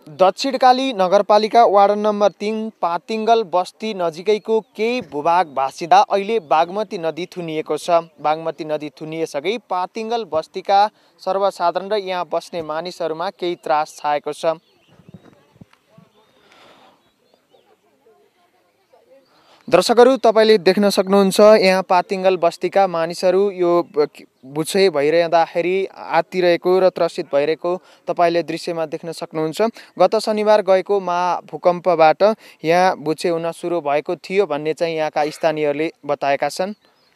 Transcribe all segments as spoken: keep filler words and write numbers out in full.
दक्षिणकाली नगरपालिका ward number तीन पातिङ्गल बस्ती नजिकैको केही भूभाग भासिँदा अहिले बागमती नदी थुनिएको छ। बागमती नदी थुनिएसँगै पातिङ्गल बस्तीका सर्वसाधारण र यहाँ बस्ने मानिसहरूमा केही त्रास छाएको छ। दर्शकहरू, तपाईले देख्न सक्नुहुन्छ यहाँ पातिङ्गल बस्तीका मानिसहरू यो भुछे भइरहँदाखेरि आत्तिरहेको र त्रसित भइरहेको तपाईले दृश्यमा देख्न सक्नुहुन्छ। गत शनिबार गएको महाभूकम्पबाट यहाँ भुछे हुन सुरु भएको थियो भन्ने चाहिँ यहाँका स्थानीयहरूले बताएका छन्।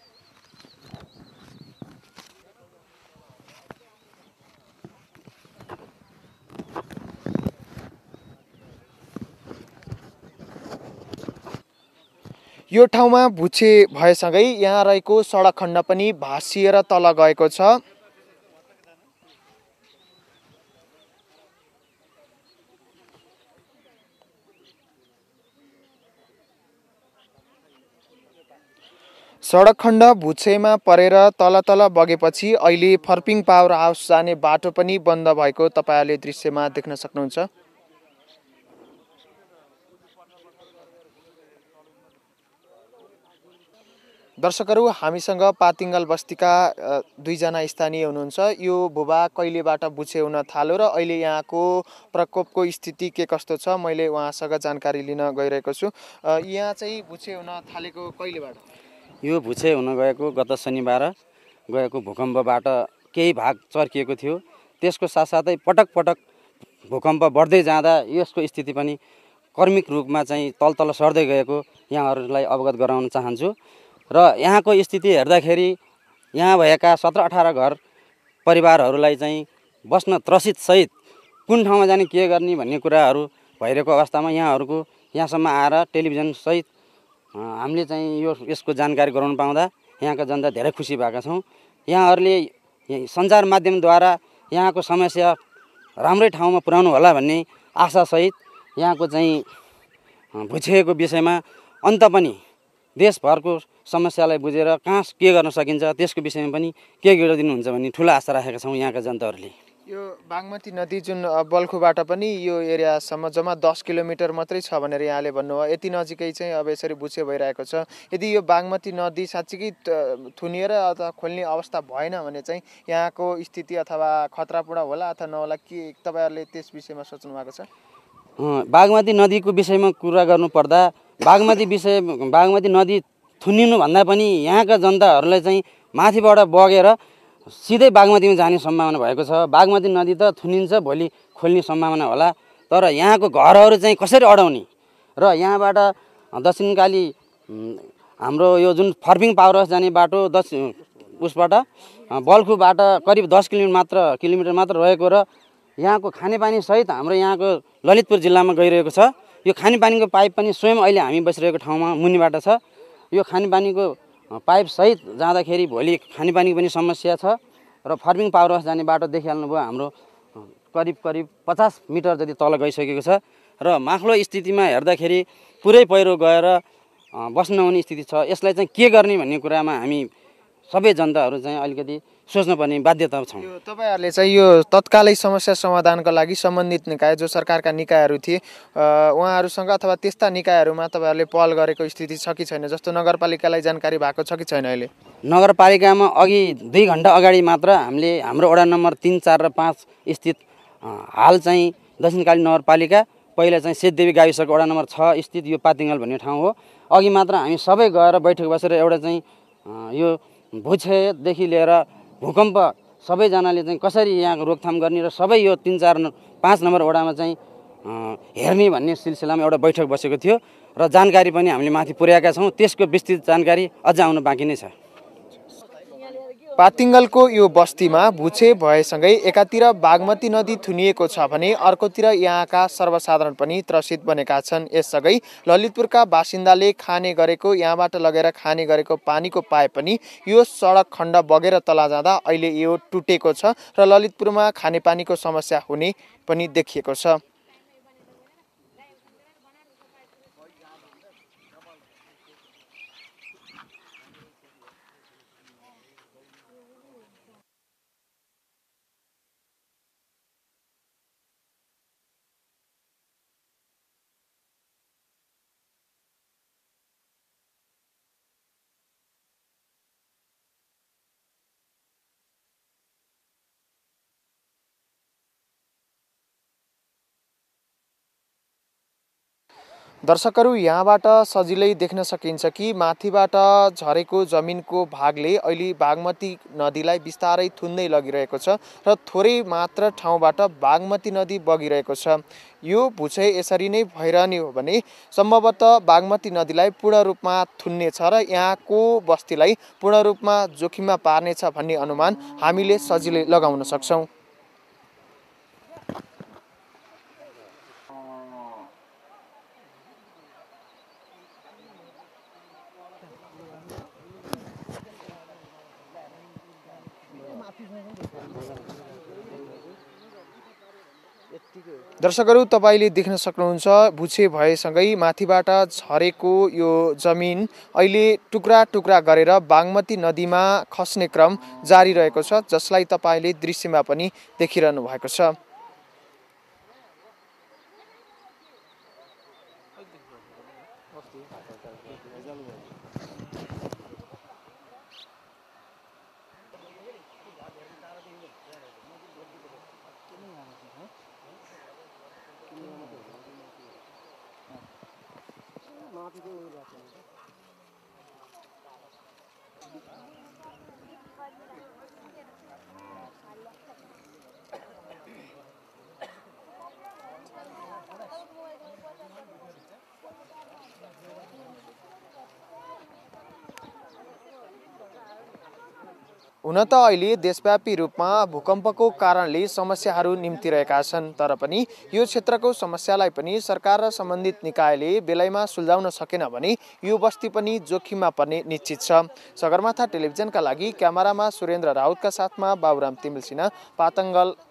यो ठाउँमा भुछे भएसँगै यहाँ रहेको सडक खण्ड पनि भासिएर तल गएको छ। सडक खण्ड भुछेमा परेर तल तल बगेपछि अहिले फर्पिङ पावर हाउस जाने बाटो पनि बन्द भएको तपाईहरुले दृश्यमा देख्न सक्नुहुन्छ। दर्शकहरू, हामीसँग पातिङ्गल बस्तीका दुईजना स्थानीय हुनुहुन्छ। यो भूभाग कहिलेबाट भुछे हुन थाल्यो र अहिले यहाँको प्रकोपको स्थिति के कस्तो छ, मैले उहाँसँग जानकारी लिन गइरहेको छु। यहाँ चाहिँ भुछे हुन थालेको कहिलेबाट? यो भुछे हुन गएको गत शनिबार गएको भूकम्पबाट केही भाग चर्किएको थियो। त्यसको साथसाथै पटक पटक भूकम्प बढ्दै जाँदा यसको स्थिति पनि कर्मिक रूपमा चाहिँ तल तल सर्दै गएको यहाँहरूलाई अवगत गराउन चाहन्छु। र यहाँको स्थिति हेर्दाखेरि यहाँ भएका सत्र अठार घर परिवारहरूलाई चाहिँ बस्न त्रसित सहित कुन ठाउँमा जाने के गर्ने भन्ने कुराहरू भइरहेको अवस्थामा यहाँहरूको यहाँसम्म आएर टेलिभिजन सहित हामीले चाहिँ यो यसको जानकारी गराउन पाउँदा यहाँका जनता धेरै खुसी भएका छौँ। यहाँहरूले सञ्चार माध्यमद्वारा यहाँको समस्या राम्रै ठाउँमा पुर्याउनु होला भन्ने आशासहित यहाँको चाहिँ भुछेको विषयमा अन्त पनि देशभरको समस्यालाई बुझेर कहाँ के गर्न सकिन्छ त्यसको विषयमा पनि के गरिदिनुहुन्छ भन्ने ठुलो आशा राखेका छौँ यहाँका जनताहरूले। यो बागमती नदी जुन बल्खुबाट पनि यो एरियासम्म जम्मा दस किलोमिटर मात्रै छ भनेर यहाँले भन्नुभयो। यति नजिकै चाहिँ अब यसरी भुछे भइरहेको छ। यदि यो बागमती नदी साँच्चीकै थुनिएर अथवा खोल्ने अवस्था भएन भने चाहिँ यहाँको स्थिति अथवा खतरापूर्ण होला अथवा नहोला, के तपाईँहरूले त्यस विषयमा सोच्नु भएको छ? बागमती नदीको विषयमा कुरा गर्नुपर्दा बागमती विषय बागमती नदी थुनिनुभन्दा पनि यहाँका जनताहरूलाई चाहिँ माथिबाट बगेर सिधै बागमतीमा जाने सम्भावना भएको छ। बागमती नदी त थुनिन्छ, भोलि खोल्ने सम्भावना होला, तर यहाँको घरहरू चाहिँ कसरी अडाउने र यहाँबाट दक्षिणकाली हाम्रो यो जुन फर्पिङ पावर हाउस जाने बाटो दक्षिण उसबाट बल्खुबाट करिब दस किलोमिटर मात्र किलोमिटर मात्र रहेको र यहाँको खानेपानी सहित हाम्रो यहाँको ललितपुर जिल्लामा गइरहेको छ। यो खानेपानीको पाइप पनि स्वयं अहिले हामी बसिरहेको ठाउँमा मुनिबाट छ। यो खानेपानीको पाइप सहित जाँदाखेरि भोलि खानेपानीको पनि समस्या छ र फर्पिङ पावर हाउस जाने बाटो देखिहाल्नुभयो हाम्रो करिब करिब पचास मिटर जति तल गइसकेको छ र माथिल्लो स्थितिमा हेर्दाखेरि पुरै पहिरो गएर बस्न नहुने स्थिति छ। यसलाई चाहिँ के गर्ने भन्ने कुरामा हामी सबै जनताहरू चाहिँ अलिकति सोच्नुपर्ने बाध्यता छौँ। यो तपाईँहरूले चाहिँ यो तत्कालै समस्या समाधानको लागि सम्बन्धित निकाय जो सरकारका निकायहरू थिए उहाँहरूसँग अथवा त्यस्ता निकायहरूमा तपाईँहरूले पहल गरेको स्थिति छ कि छैन? जस्तो नगरपालिकालाई जानकारी भएको छ कि छैन? अहिले नगरपालिकामा अघि दुई घन्टा अगाडि मात्र हामीले हाम्रो वडा नम्बर तिन चार र पाँच स्थित हाल चाहिँ दक्षिणकाली नगरपालिका पहिला चाहिँ सेतदेवी गाविसको वडा नम्बर छ स्थित यो पातिङ्गल भन्ने ठाउँ हो। अघि मात्र हामी सबै गएर बैठक बसेर एउटा चाहिँ यो भुछेदेखि लिएर भूकम्प सबैजनाले चाहिँ कसरी यहाँको रोकथाम गर्ने र सबै यो तिन चार पाँच नम्बर वडामा चाहिँ हेर्ने भन्ने सिलसिलामा एउटा बैठक बसेको थियो र जानकारी पनि हामीले माथि पुर्याएका छौँ। त्यसको विस्तृत जानकारी अझ आउनु बाँकी नै छ। पातिङ्गलको यो बस्तीमा भुछे भएसँगै एकातिर बागमती नदी थुनिएको छ भने अर्कोतिर यहाँका सर्वसाधारण पनि त्रसित बनेका छन्। यससँगै ललितपुरका बासिन्दाले खाने गरेको यहाँबाट लगेर खाने गरेको पानीको पाइप पनि यो सडक खण्ड बगेर तल जाँदा अहिले यो टुटेको छ र ललितपुरमा खानेपानीको समस्या हुने पनि देखिएको छ। दर्शकहरू यहाँबाट सजिलै देख्न सकिन्छ कि माथिबाट झरेको जमिनको भागले अहिले बागमती नदीलाई बिस्तारै थुन्दै लगिरहेको छ र थोरै मात्र ठाउँबाट बागमती नदी बगिरहेको छ। यो भुचै यसरी नै भइरहने हो भने सम्भवतः बागमती नदीलाई पूर्ण रूपमा थुन्नेछ र यहाँको बस्तीलाई पूर्ण रूपमा जोखिममा पार्नेछ भन्ने अनुमान हामीले सजिलै लगाउन सक्छौँ। दर्शकहरू तपाईले देख्न सक्नुहुन्छ भुचे भएसँगै माथिबाट झरेको यो जमिन अहिले टुक्रा टुक्रा गरेर बागमती नदीमा खस्ने क्रम जारी रहेको छ, जसलाई तपाईले दृश्यमा पनि देखिरहनु भएको छ। हुन त अहिले देशव्यापी रूपमा भूकम्पको कारणले समस्याहरू निम्तिरहेका छन्, तर पनि यो क्षेत्रको समस्यालाई पनि सरकार र सम्बन्धित निकायले बेलैमा सुल्झाउन सकेन भने यो बस्ती पनि जोखिममा पर्ने निश्चित छ। सगरमाथा टेलिभिजनका लागि क्यामेरामा सुरेन्द्र राउतका साथमा बाबुराम तिमिल सिन्हा, पातङ्गल।